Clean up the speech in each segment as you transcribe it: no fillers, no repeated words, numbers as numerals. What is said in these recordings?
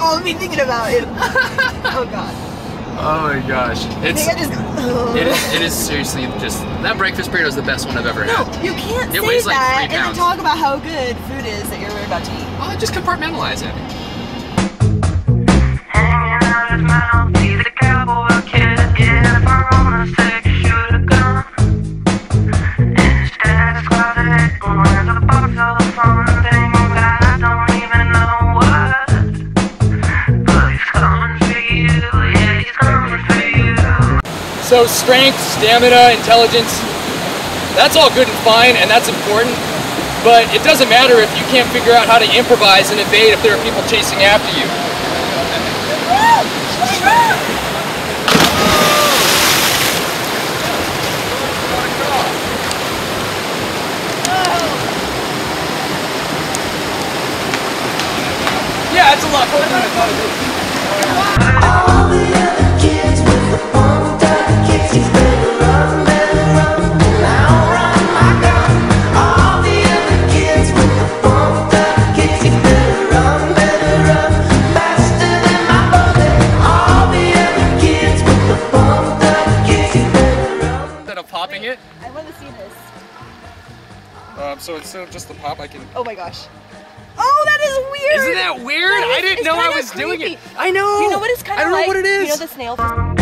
all me thinking about it. Oh god. Oh my gosh. I think I just got, it is seriously just, that breakfast burrito is the best one I've ever had. No, you can't It say weighs like that 3 and then pounds. talk about how good food is that you're about to eat. Oh, just compartmentalize it. Hanging out his mouth, he's a cowboy kid. Yeah, if I wanna say should've gone. Instead of closet, went to the box of the fun thing that I don't even know what. But he's coming for you, yeah, he's coming for you. So strength, stamina, intelligence, that's all good and fine, and that's important. But it doesn't matter if you can't figure out how to improvise and evade if there are people chasing after you. Yeah, it's a lot closer than I thought it would. All the other kids with the pumped up kicks, you better run, and I'll run my gun. All the other kids with the pumped up kicks, you better run, faster than my bullet. All the other kids with the pumped up kicks, you better run. Instead of popping it, I want to see this. so instead of just the pop, I can... Oh my gosh. Oh, that is weird! Isn't that weird? That is- I didn't it's know I kinda was doing creepy. it. I know! You know what it's kind I of don't like? know what it is. You know the snail?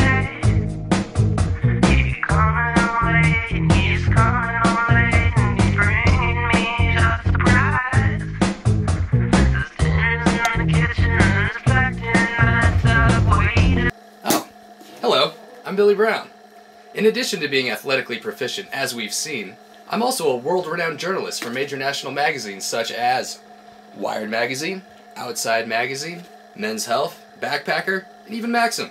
He's coming on late, and he's coming on late, and he's bringing me just a surprise. There's dinners in the kitchen, and there's black and that's waiting. Oh, hello, I'm Billy Brown. In addition to being athletically proficient, as we've seen, I'm also a world-renowned journalist for major national magazines such as Wired Magazine, Outside Magazine, Men's Health, Backpacker, and even Maxim.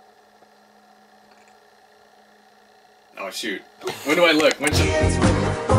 Oh shoot, when do I look? When should...